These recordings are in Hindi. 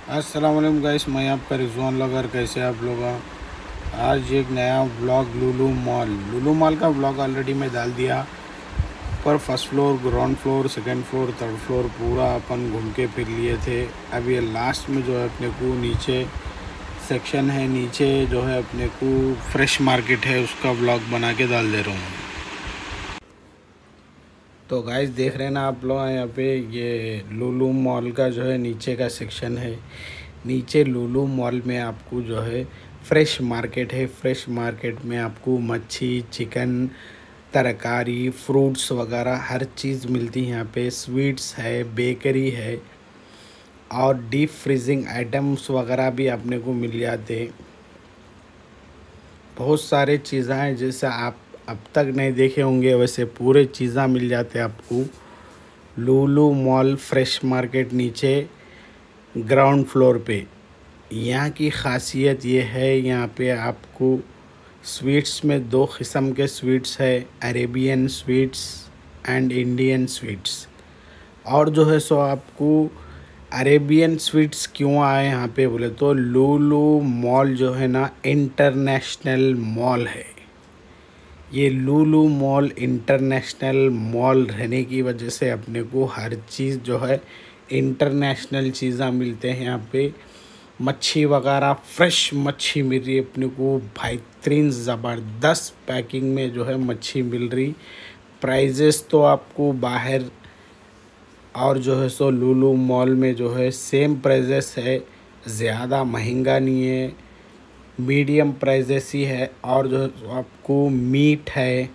अस्सलाम वालेकुम गाइस, मैं आपका रिजवान लगर। कैसे आप लोग? आज एक नया ब्लॉग लुलु मॉल का ब्लॉग ऑलरेडी मैं डाल दिया। पर first floor, ground floor, second floor, third floor पूरा अपन घूम के फिर लिए थे। अब ये लास्ट में जो है अपने को नीचे सेक्शन है, नीचे जो है अपने को फ्रेश मार्केट है, उसका ब्लॉग बना के डाल दे रहा हूँ। तो गाइस देख रहे हैं ना आप लोग, यहाँ पे ये लुलु मॉल का जो है नीचे का सेक्शन है। नीचे लुलु मॉल में आपको जो है फ्रेश मार्केट है। फ्रेश मार्केट में आपको मच्छी, चिकन, तरकारी, फ्रूट्स वगैरह हर चीज़ मिलती है। यहाँ पे स्वीट्स है, बेकरी है और डीप फ्रीजिंग आइटम्स वगैरह भी अपने को मिल जाते हैं। बहुत सारे चीज़ें हैं जैसे आप अब तक नहीं देखे होंगे, वैसे पूरे चीज़ें मिल जाते हैं आपको लुलु मॉल फ्रेश मार्केट नीचे ग्राउंड फ्लोर पे। यहाँ की ख़ासियत ये है, यहाँ पे आपको स्वीट्स में दो किस्म के स्वीट्स है, Arabian sweets and Indian sweets. और जो है सो आपको अरेबियन स्वीट्स क्यों आए यहाँ पे बोले तो लुलु मॉल जो है ना इंटरनेशनल मॉल है। ये लुलु मॉल इंटरनेशनल मॉल रहने की वजह से अपने को हर चीज़ जो है इंटरनेशनल चीज़ें मिलते हैं। यहाँ पे मच्छी वगैरह फ्रेश मच्छी मिल रही है अपने को, बेहतरीन ज़बरदस्त पैकिंग में जो है मच्छी मिल रही। प्राइजेस तो आपको बाहर और जो है सो लुलु मॉल में जो है सेम प्राइजेस है, ज़्यादा महंगा नहीं है, मीडियम प्राइजेस ही है। और जो आपको मीट है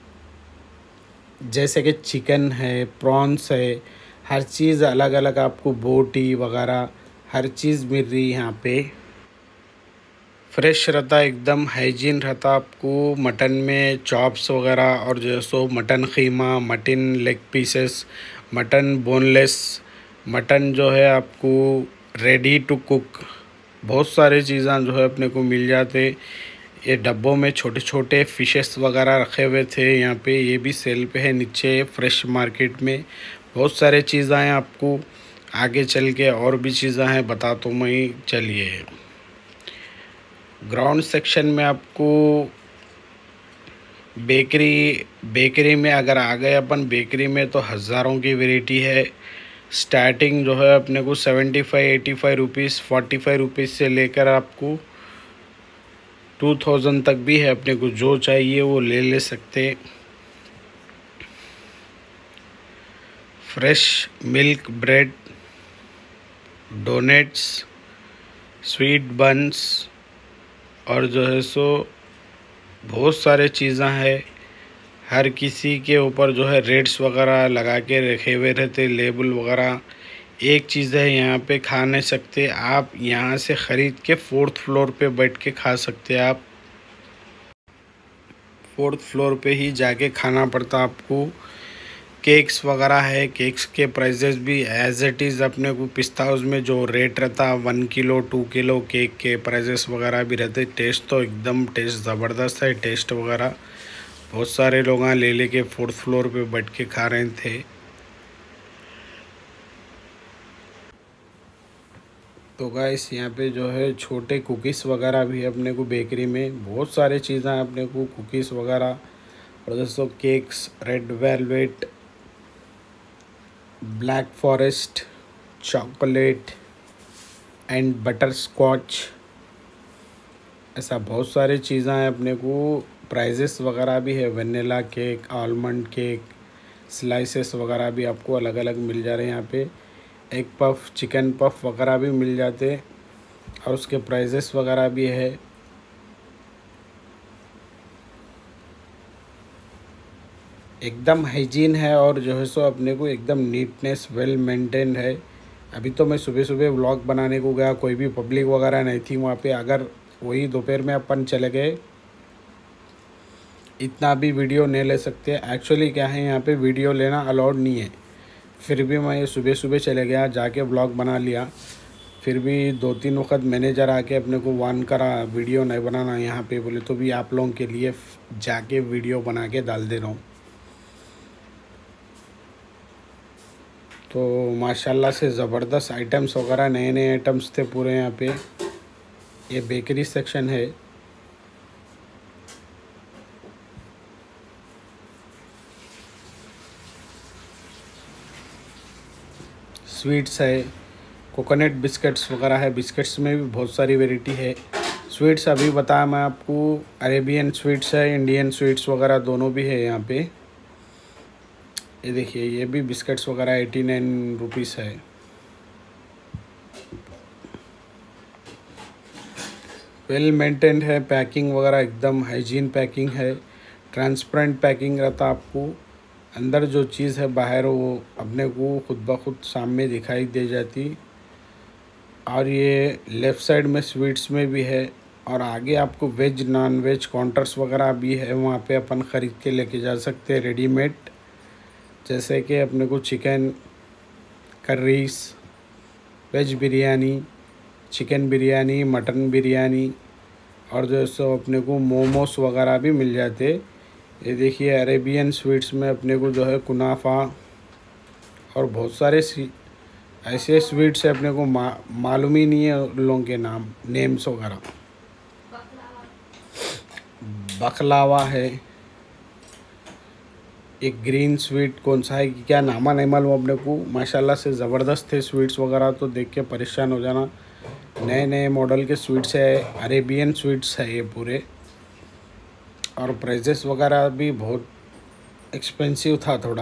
जैसे कि चिकन है, प्रॉन्स है, हर चीज़ अलग अलग आपको बोटी वगैरह हर चीज़ मिल रही है यहाँ पे। फ्रेश रहता, एकदम हाइजीन रहता। आपको मटन में चॉप्स वगैरह और जो है सो mutton keema, mutton leg pieces, mutton boneless, mutton जो है आपको रेडी टू कुक, बहुत सारी चीज़ें जो है अपने को मिल जाते। ये डब्बों में छोटे छोटे फिशेस वगैरह रखे हुए थे यहाँ पे, ये भी सेल पे है नीचे फ्रेश मार्केट में। बहुत सारे चीज़ें हैं, आपको आगे चल के और भी चीज़ें हैं बता तो मैं। चलिए ग्राउंड सेक्शन में आपको बेकरी में अगर आ गए अपन, बेकरी में तो हज़ारों की वैरायटी है। स्टार्टिंग जो है अपने को 75-85 रुपीज़, 45 रुपीज़ से लेकर आपको 2000 तक भी है। अपने को जो चाहिए वो ले सकते। Fresh milk bread, donuts, sweet buns और जो है सो बहुत सारे चीज़ें हैं। हर किसी के ऊपर जो है रेट्स वगैरह लगा के रखे हुए रहते, लेबल वगैरह। एक चीज़ है यहाँ पे खा नहीं सकते आप, यहाँ से ख़रीद के 4th फ्लोर पे बैठ के खा सकते आप। 4th फ्लोर पे ही जाके खाना पड़ता आपको। केक्स वगैरह है, केक्स के प्राइजेस भी एज इट इज़ अपने को पिस्ता हाउस में जो रेट रहता 1 किलो 2 किलो केक के प्राइजेस वगैरह भी रहते। टेस्ट तो एकदम टेस्ट ज़बरदस्त है, टेस्ट वगैरह बहुत सारे लोग यहाँ ले लेके 4th फ्लोर पे बैठ के खा रहे थे। तो गाइस यहाँ पे जो है छोटे कुकीज़ वगैरह भी अपने को बेकरी में बहुत सारे चीज़ें अपने को कुकीज़ वगैरह और दोस्तों cakes, red velvet, black forest, chocolate and butterscotch, ऐसा बहुत सारी चीज़ें हैं अपने को। प्राइजेस वगैरह भी है, vanilla cake, almond cake, slices वगैरह भी आपको अलग अलग मिल जा रहे हैं यहाँ पे। एग पफ, चिकन पफ वगैरह भी मिल जाते और उसके प्राइजेस वगैरह भी है। एकदम हाइजीन है और जो है सो अपने को एकदम नीटनेस वेल मेंटेन्ड है। अभी तो मैं सुबह सुबह व्लॉग बनाने को गया, कोई भी पब्लिक वगैरह नहीं थी वहाँ पे। अगर वही दोपहर में अपन चले गए इतना भी वीडियो नहीं ले सकते। एक्चुअली क्या है, यहाँ पे वीडियो लेना अलाउड नहीं है, फिर भी मैं सुबह सुबह चले गया, जाके व्लॉग बना लिया। फिर भी 2-3 वक्त मैनेजर आके अपने को वार्न करा वीडियो नहीं बनाना यहाँ पे बोले, तो भी आप लोगों के लिए जाके वीडियो बना के डाल दे रहा हूँ। तो माशाल्लाह से ज़बरदस्त आइटम्स वगैरह, नए नए आइटम्स थे पूरे यहाँ पे। ये बेकरी सेक्शन है। स्वीट्स है, कोकोनट बिस्किट्स वगैरह है। बिस्किट्स में भी बहुत सारी वैरायटी है। स्वीट्स अभी बताया मैं आपको, अरेबियन स्वीट्स है, इंडियन स्वीट्स वगैरह दोनों भी है यहाँ पे। ये देखिए, ये भी बिस्किट्स वगैरह 89 रुपीज़ है। वेल मेंटेन्ड है, पैकिंग वगैरह एकदम हाइजीन पैकिंग है। ट्रांसपेरेंट पैकिंग रहता आपको। अंदर जो चीज़ है बाहर वो अपने को खुद ब खुद सामने दिखाई दे जाती। और ये लेफ़्ट साइड में स्वीट्स में भी है। और आगे आपको वेज नॉन वेज काउंटर्स वगैरह भी है, वहाँ पे अपन ख़रीद के लेके जा सकते हैं रेडीमेड। जैसे कि अपने को chicken curries, veg biryani, chicken biryani, mutton biryani, और जो सो अपने को मोमोस वगैरह भी मिल जाते। ये देखिए, अरेबियन स्वीट्स में अपने को जो है कुनाफा और बहुत सारे ऐसे स्वीट्स है अपने को मालूम ही नहीं है उन लोगों के नेम्स वगैरह। बकलावा है, एक ग्रीन स्वीट कौन सा है कि क्या नामा नहीं मालूम अपने को। माशाल्लाह से ज़बरदस्त थे स्वीट्स वगैरह, तो देख के परेशान हो जाना। नए नए मॉडल के स्वीट्स है, अरेबियन स्वीट्स है ये पूरे। और प्राइजेस वगैरह भी बहुत एक्सपेंसिव था थोड़ा।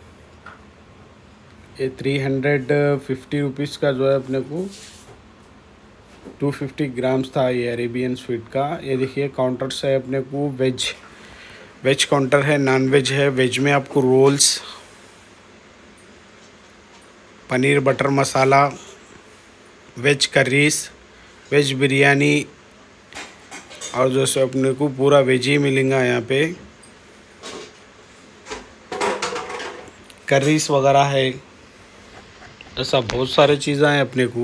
ये 350 रुपीज़ का जो है अपने को 250 ग्राम्स था ये अरेबियन स्वीट का। ये देखिए, काउंटर्स है अपने को। वेज काउंटर है, नॉन वेज है। वेज में आपको rolls, paneer butter masala, veg curries, veg biryani, और जो सो अपने को पूरा वेज ही मिलेगा यहाँ पे। कर्रीस वगैरह है, ऐसा बहुत सारे चीज़ें हैं अपने को।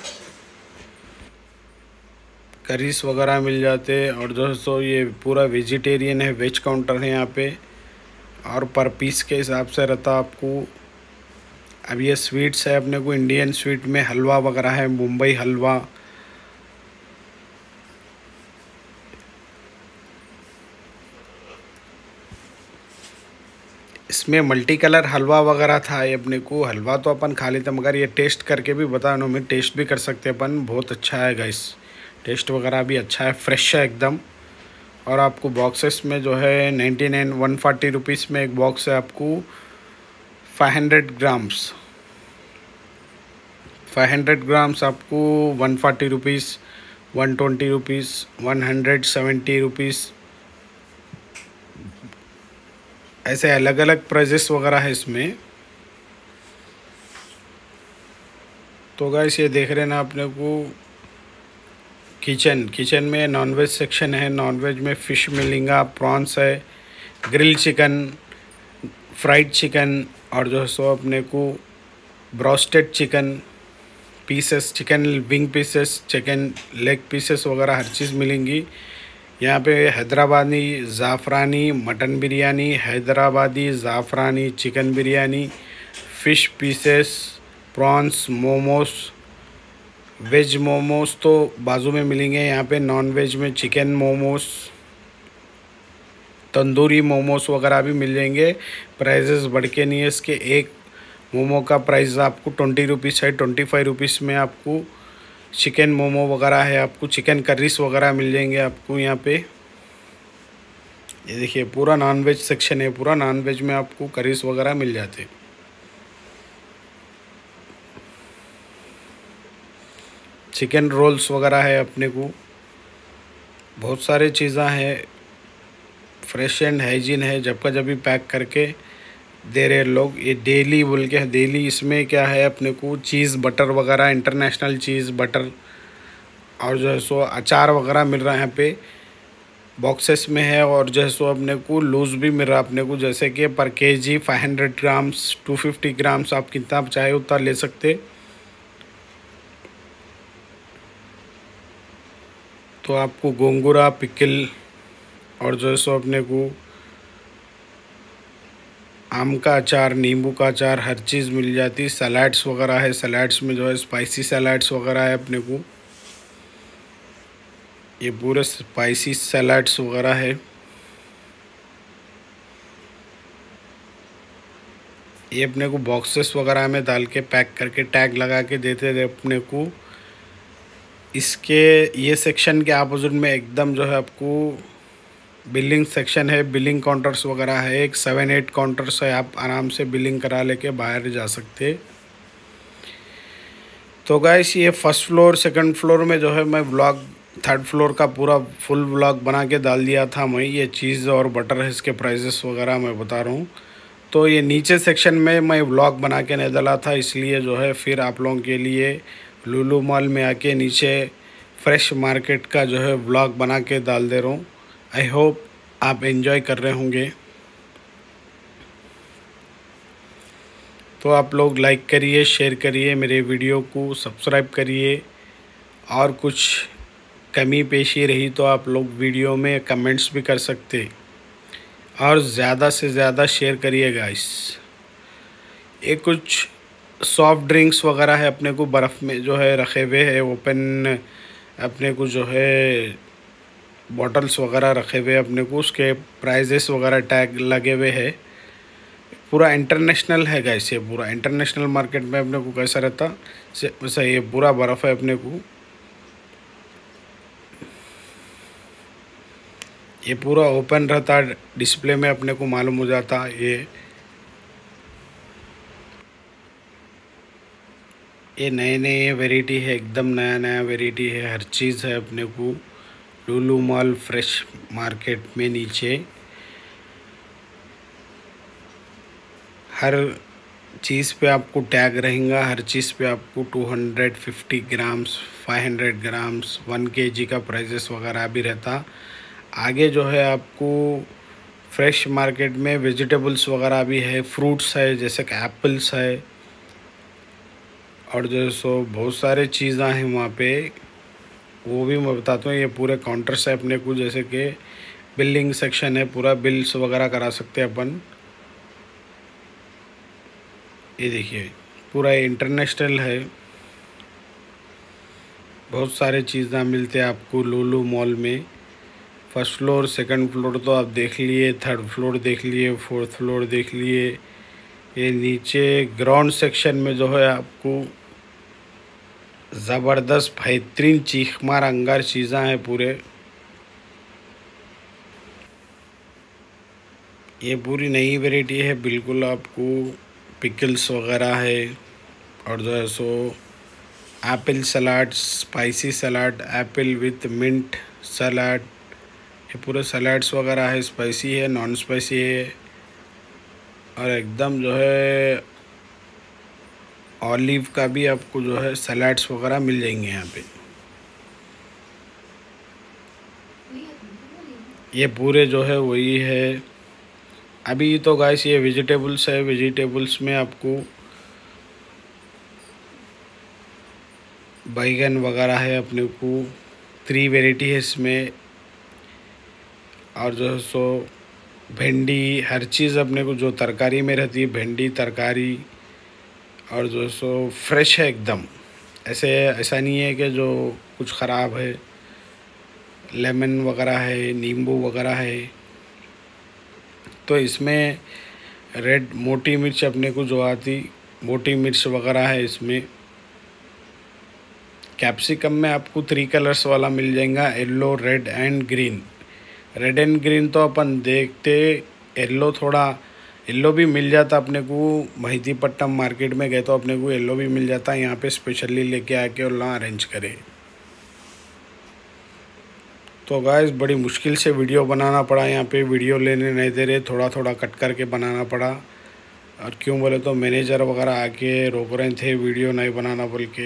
करीस वगैरह मिल जाते। और जो सो ये पूरा वेजिटेरियन है, वेज काउंटर है यहाँ पे। और पर पीस के हिसाब से रहता आपको। अब ये स्वीट्स है अपने को, इंडियन स्वीट में हलवा वगैरह है, मुंबई हलवा, इसमें मल्टी कलर हलवा वगैरह था। ये अपने को हलवा तो अपन खा लेते, मगर ये टेस्ट करके भी बताना, में टेस्ट भी कर सकते अपन। बहुत अच्छा है गाइस, टेस्ट वगैरह भी अच्छा है, फ्रेश है एकदम। और आपको बॉक्सेस में जो है 140 रुपीज़ में एक बॉक्स है आपको। 500 ग्राम्स 500 ग्राम्स आपको 140 रुपीज़, 120 रुपीज़, 170 रुपीज़, ऐसे अलग अलग प्राइजेस वगैरह है इसमें। तो गाइस ये देख रहे ना अपने को, किचन में नॉनवेज सेक्शन है। नॉनवेज में फ़िश मिलेगा, प्रॉन्स है, ग्रिल चिकन, फ्राइड चिकन, और जो है सो अपने को broasted chicken pieces, chicken wing pieces, chicken leg pieces वगैरह हर चीज़ मिलेंगी यहाँ पे। हैदराबादी ज़ाफ़रानी मटन बिरयानी, हैदराबादी ज़ाफ़रानी chicken biryani, fish pieces, prawns, momos. Veg momos तो बाजू में मिलेंगे यहाँ पे। नॉन वेज में चिकन मोमोस, तंदूरी मोमोस वगैरह भी मिल जाएंगे। प्राइजेस बढ़ के नहीं है इसके। एक मोमो का प्राइस आपको 20 रुपीज़ है। 25 रुपीज़ में आपको चिकन मोमो वगैरह है, आपको चिकन कर्रीस वगैरह मिल जाएंगे आपको यहाँ पे। ये देखिए, पूरा नॉन वेज सेक्शन है। पूरा नॉन वेज में आपको करीस वगैरह मिल जाते। चिकन रोल्स वगैरह है अपने को। बहुत सारे चीज़ें हैं, फ्रेश एंड हाइजीन है, जब का जब भी पैक करके दे रहे लोग। ये डेली बोल के, डेली इसमें क्या है अपने को, चीज़ बटर वगैरह, इंटरनेशनल चीज़ बटर, और जो है सो अचार वगैरह मिल रहा है यहाँ पे बॉक्सेस में है। और जो है सो अपने को लूज़ भी मिल रहा है अपने को, जैसे कि पर केजी 500 ग्राम्स, 250 ग्राम्स, आप कितना चाहे उतना ले सकते। तो आपको गोंगुरा पिकल, और जो है सो अपने को आम का अचार, नींबू का अचार, हर चीज़ मिल जाती। सलाड्स वगैरह है, सलाड्स में जो है स्पाइसी सलाड्स वगैरह है अपने को। ये पूरे स्पाइसी सलाड्स वगैरह है। ये अपने को बॉक्सेस वगैरह में डाल के पैक करके टैग लगा के देते थे अपने को। इसके ये सेक्शन के अपोजिट में एकदम जो है आपको बिलिंग सेक्शन है, बिलिंग काउंटर्स वगैरह है। एक 7-8 काउंटर्स है, आप आराम से बिलिंग करा लेके बाहर जा सकते। तो गाइस ये फर्स्ट फ्लोर, सेकंड फ्लोर में जो है मैं व्लॉग, थर्ड फ्लोर का पूरा फुल व्लॉग बना के डाल दिया था मैं। ये चीज़ और बटर है, इसके प्राइसेस वगैरह मैं बता रहा हूँ। तो ये नीचे सेक्शन में मैं व्लॉग बना के नहीं डाला था, इसलिए जो है फिर आप लोगों के लिए लुलु मॉल में आके नीचे फ्रेश मार्केट का जो है व्लॉग बना के डाल दे रहा हूँ। आई होप आप एंजॉय कर रहे होंगे। तो आप लोग लाइक करिए, शेयर करिए मेरे वीडियो को, सब्सक्राइब करिए। और कुछ कमी पेशी रही तो आप लोग वीडियो में कमेंट्स भी कर सकते। और ज़्यादा से ज़्यादा शेयर करिए गाइस। ये कुछ सॉफ्ट ड्रिंक्स वगैरह है अपने को बर्फ़ में जो है रखे हुए है, ओपन अपने को जो है बॉटल्स वगैरह रखे हुए अपने को। उसके प्राइजेस वगैरह टैग लगे हुए है। पूरा इंटरनेशनल है गाइस, ये पूरा इंटरनेशनल मार्केट में अपने को कैसा रहता वैसा ये पूरा बर्फ़ है अपने को। ये पूरा ओपन रहता, डिस्प्ले में अपने को मालूम हो जाता। ये नए नए वैरायटी है, एकदम नया नया वैरायटी है, हर चीज़ है अपने को लुलु मॉल फ्रेश मार्केट में। नीचे हर चीज़ पे आपको टैग रहेगा, हर चीज़ पे आपको 250 ग्राम्स, 500 ग्राम्स, 1 kg का प्राइजेस वगैरह भी रहता। आगे जो है आपको फ्रेश मार्केट में वेजिटेबल्स वगैरह भी है, फ्रूट्स है जैसे कि एप्पल्स है, और जो सो बहुत सारे चीज़ें हैं वहाँ पे, वो भी मैं बताता हूँ। ये पूरे काउंटर्स है अपने को, जैसे कि बिलिंग सेक्शन है, पूरा बिल्स वगैरह करा सकते हैं अपन। ये देखिए पूरा इंटरनेशनल है, बहुत सारे चीज़ें मिलते हैं आपको लुलु मॉल में। फर्स्ट फ्लोर, सेकंड फ्लोर तो आप देख लिए, थर्ड फ्लोर देख लिए, फोर्थ फ्लोर देख लिए। ये नीचे ग्राउंड सेक्शन में जो है आपको ज़बरदस्त बेहतरीन चीख मार अंगार चीज़ें हैं पूरे। ये पूरी नई वैरायटी है बिल्कुल। आपको पिकल्स वगैरह है, और जो है सो apple salad, spicy salad, apple with mint salad. ये पूरे सलाड्स वगैरह है, स्पाइसी है, नॉन स्पाइसी है, और एकदम जो है ऑलिव का भी आपको जो है सलाड्स वगैरह मिल जाएंगे यहाँ पे। ये पूरे जो है वही है। अभी तो गाइस ये वेजिटेबल्स है, वेजिटेबल्स में आपको बैगन वगैरह है अपने को, 3 वैरायटी है इसमें। और जो है सो भिंडी, हर चीज़ अपने को जो तरकारी में रहती है, भिंडी तरकारी, और जो सो फ्रेश है एकदम। ऐसा नहीं है कि जो कुछ ख़राब है। लेमन वगैरह है, नींबू वगैरह है। तो इसमें रेड मोटी मिर्च अपने को जो आती, मोटी मिर्च वगैरह है इसमें। कैप्सिकम में आपको 3 कलर्स वाला मिल जाएगा, yellow, red and green. Red and green तो अपन देखते, येलो थोड़ा, येलो भी मिल जाता अपने को। महिदीपट्टनम मार्केट में गए तो अपने को येलो भी मिल जाता, यहाँ पे स्पेशली लेके आके और वहाँ अरेंज करे। तो गाइस बड़ी मुश्किल से वीडियो बनाना पड़ा, यहाँ पे वीडियो लेने नहीं दे रहे, थोड़ा थोड़ा कट करके बनाना पड़ा। और क्यों बोले तो मैनेजर वगैरह आके रोक रहे थे वीडियो नहीं बनाना बोल के।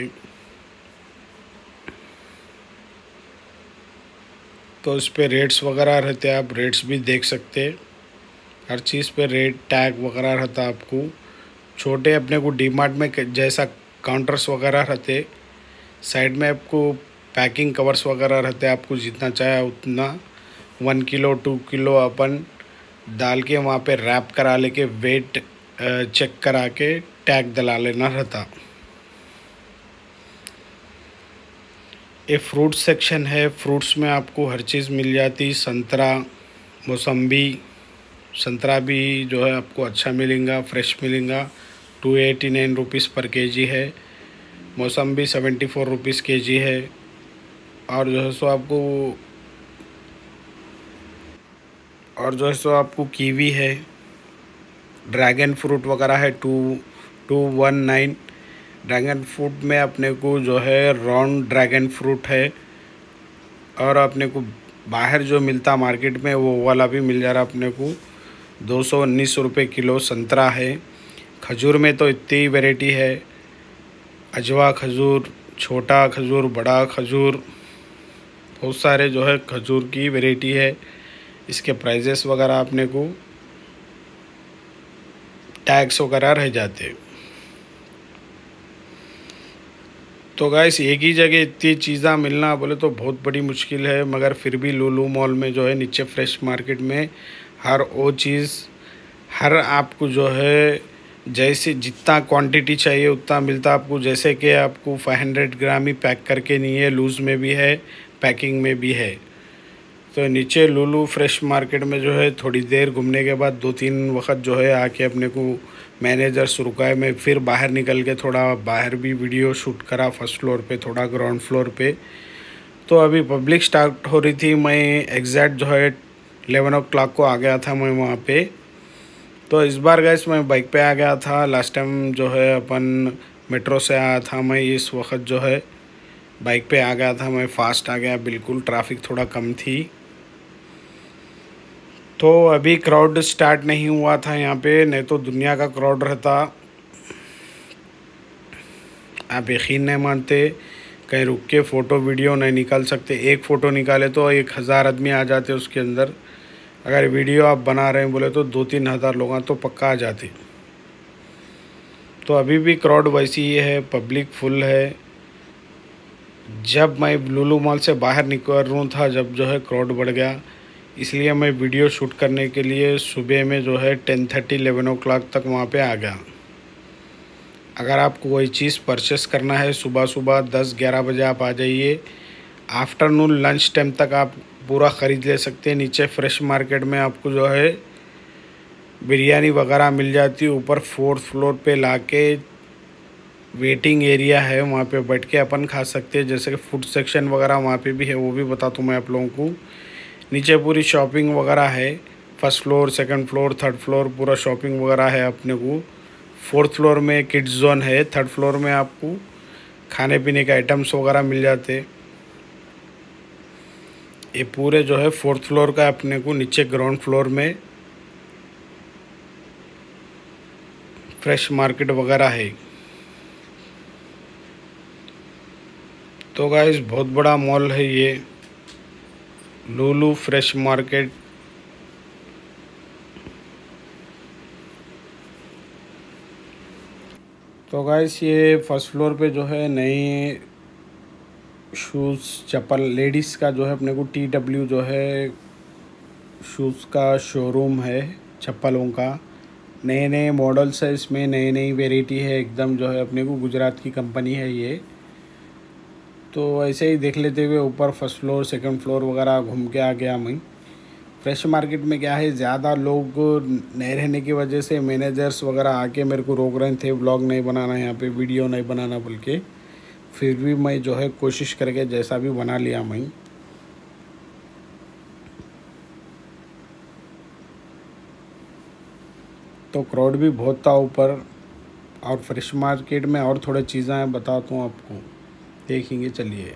तो इस पर रेट्स वगैरह रहते, आप रेट्स भी देख सकते। हर चीज़ पे रेट टैग वगैरह रहता आपको। छोटे अपने को डीमार्ट में जैसा काउंटर्स वगैरह रहते, साइड में आपको पैकिंग कवर्स वगैरह रहते, आपको जितना चाहे उतना 1 किलो 2 किलो अपन डाल के वहाँ पे रैप करा लेके वेट चेक करा के टैग दिला लेना रहता। ये फ्रूट सेक्शन है। फ्रूट्स में आपको हर चीज़ मिल जाती, संतरा, मौसम्बी। संतरा भी जो है आपको अच्छा मिलेगा, फ्रेश मिलेगा। 289 रुपीज़ पर केजी है। मौसम्बी 74 रुपीज़ केजी है। और जो है सो आपको कीवी है, ड्रैगन फ्रूट वगैरह है 219। ड्रैगन फ्रूट में अपने को जो है राउंड ड्रैगन फ्रूट है, और अपने को बाहर जो मिलता मार्केट में वो वाला भी मिल जा रहा अपने को। 219 रुपये किलो संतरा है। खजूर में तो इतनी वैरायटी है, अजवा खजूर, छोटा खजूर, बड़ा खजूर, बहुत सारे जो है खजूर की वैरायटी है। इसके प्राइजेस वगैरह अपने को टैक्स वगैरह रह जाते। तो गाइस एक ही जगह इतनी चीज़ें मिलना बोले तो बहुत बड़ी मुश्किल है, मगर फिर भी लुलु मॉल में जो है नीचे फ्रेश मार्केट में हर वो चीज़, हर आपको जो है जैसे जितना क्वांटिटी चाहिए उतना मिलता आपको। जैसे कि आपको 500 ग्राम ही पैक करके नहीं है, लूज़ में भी है, पैकिंग में भी है। तो नीचे लुलु फ्रेश मार्केट में जो है थोड़ी देर घूमने के बाद 2-3 वक्त जो है आके अपने को मैनेजर्स रुकाए। मैं फिर बाहर निकल के थोड़ा बाहर भी वीडियो शूट करा, फर्स्ट फ्लोर पे, थोड़ा ग्राउंड फ्लोर पे। तो अभी पब्लिक स्टार्ट हो रही थी, मैं एग्जैक्ट जो है 11 o'clock को आ गया था मैं वहाँ पे। तो इस बार गैस मैं बाइक पे आ गया था। लास्ट टाइम जो है अपन मेट्रो से आया था, मैं इस वक्त जो है बाइक पे आ गया था। मैं फास्ट आ गया बिल्कुल, ट्रैफिक थोड़ा कम थी। तो अभी क्राउड स्टार्ट नहीं हुआ था यहाँ पे, नहीं तो दुनिया का क्राउड रहता। आप यकीन नहीं मानते, कहीं रुक के फ़ोटो वीडियो नहीं निकाल सकते। एक फ़ोटो निकाले तो 1000 आदमी आ जाते उसके अंदर। अगर वीडियो आप बना रहे हैं बोले तो 2-3 हज़ार लोग तो पक्का आ जाते। तो अभी भी क्राउड वैसी ही है, पब्लिक फुल है। जब मैं लुलु मॉल से बाहर निकल रहा था, जब जो है क्राउड बढ़ गया, इसलिए मैं वीडियो शूट करने के लिए सुबह में जो है 10:30-11 o'clock तक वहाँ पे आ गया। अगर आपको कोई चीज़ परचेस करना है सुबह सुबह 10-11 बजे आप आ जाइए। आफ्टरनून लंच टाइम तक आप पूरा ख़रीद ले सकते हैं। नीचे फ्रेश मार्केट में आपको जो है बिरयानी वगैरह मिल जाती है। ऊपर 4th फ्लोर पे लाके वेटिंग एरिया है, वहाँ पे बैठ के अपन खा सकते हैं। जैसे कि फूड सेक्शन वगैरह वहाँ पे भी है, वो भी बताता हूँ मैं आप लोगों को। नीचे पूरी शॉपिंग वगैरह है, 1st floor, 2nd floor, 3rd floor पूरा शॉपिंग वगैरह है अपने को। 4th फ्लोर में किड्स जोन है। 3rd फ्लोर में आपको खाने पीने के आइटम्स वगैरह मिल जाते। ये पूरे जो है 4th फ्लोर का अपने को नीचे ग्राउंड फ्लोर में फ्रेश मार्केट वगैरह है। तो गाइस बहुत बड़ा मॉल है ये लुलु फ्रेश मार्केट। तो गाइस ये 1st फ्लोर पे जो है नए शूज़, चप्पल, लेडीज़ का जो है अपने को TW जो है शूज़ का शोरूम है, चप्पलों का। नए नए मॉडल्स है इसमें, नई नई वेराइटी है एकदम। जो है अपने को गुजरात की कंपनी है ये। तो ऐसे ही देख लेते हुए ऊपर 1st फ्लोर, 2nd फ्लोर वगैरह घूम के आ गया मैं। फ्रेश मार्केट में क्या है, ज़्यादा लोग नहीं रहने की वजह से मैनेजर्स वगैरह आके मेरे को रोक रहे थे व्लॉग नहीं बनाना, यहाँ पे वीडियो नहीं बनाना बोल के। फिर भी मैं जो है कोशिश करके जैसा भी बना लिया मैं। तो क्राउड भी बहुत था ऊपर। और फ्रेश मार्केट में और थोड़े चीज़ें बताता हूँ आपको, देखेंगे चलिए।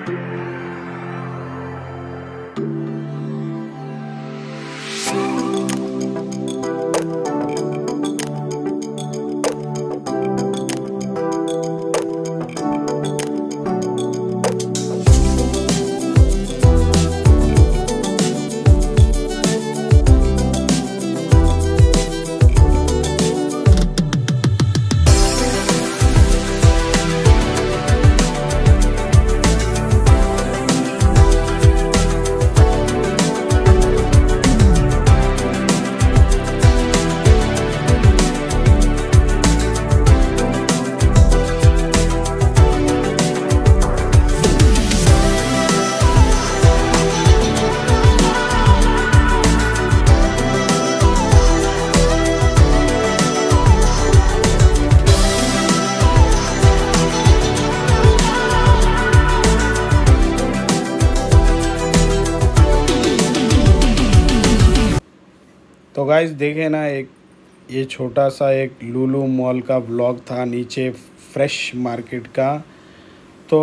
तो गाइस देखे ना, एक ये छोटा सा एक लुलु मॉल का व्लॉग था नीचे फ्रेश मार्केट का। तो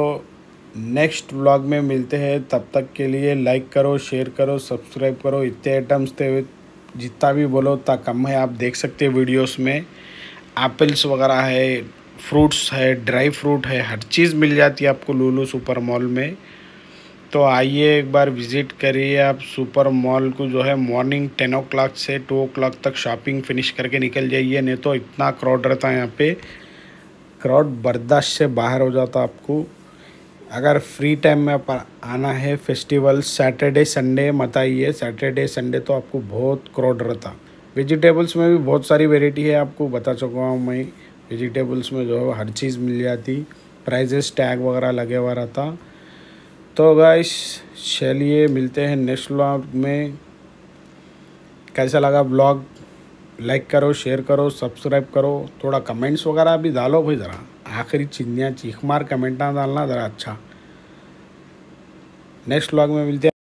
नेक्स्ट व्लॉग में मिलते हैं, तब तक के लिए लाइक करो, शेयर करो, सब्सक्राइब करो। इतने आइटम्स थे, जितना भी बोलो उतना कम है। आप देख सकते हैं वीडियोस में एप्पल्स वगैरह है, फ्रूट्स है, ड्राई फ्रूट है, हर चीज़ मिल जाती है आपको लुलु सुपर मॉल में। तो आइए एक बार विज़िट करिए आप सुपर मॉल को, जो है मॉर्निंग 10 o'clock से 2 o'clock तक शॉपिंग फिनिश करके निकल जाइए, नहीं तो इतना क्राउड रहता है यहाँ पे, क्राउड बर्दाश्त से बाहर हो जाता आपको। अगर फ्री टाइम में आना है, फेस्टिवल सैटरडे संडे मत आइए। सैटरडे संडे तो आपको बहुत क्राउड रहता। वेजिटेबल्स में भी बहुत सारी वेराइटी है, आपको बता चुका हूँ मैं। वेजिटेबल्स में जो है हर चीज़ मिल जाती, प्राइजेस टैग वगैरह लगे हुआ रहता। तो गाइस चलिए मिलते हैं नेक्स्ट व्लॉग में। कैसा लगा व्लॉग, लाइक करो, शेयर करो, सब्सक्राइब करो, थोड़ा कमेंट्स वगैरह भी डालो भाई, ज़रा आखिरी चिन्ह चीख मार कमेंट ना डालना ज़रा। अच्छा, नेक्स्ट व्लॉग में मिलते हैं।